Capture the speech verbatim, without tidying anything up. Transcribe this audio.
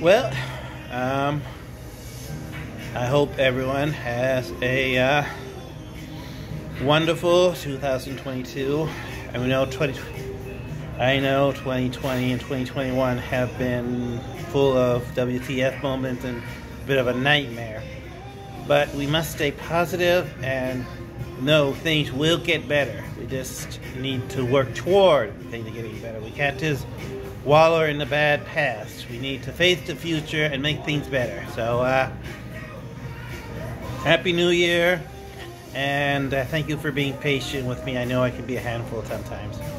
Well, um, I hope everyone has a uh, wonderful two thousand twenty-two. I know twenty. I know twenty twenty and twenty twenty-one have been full of W T F moments and a bit of a nightmare. But we must stay positive and know things will get better. We just need to work toward things getting better. We can't just wallow in the bad past. We need to face the future and make things better. So, uh, Happy New Year, and uh, thank you for being patient with me. I know I can be a handful sometimes.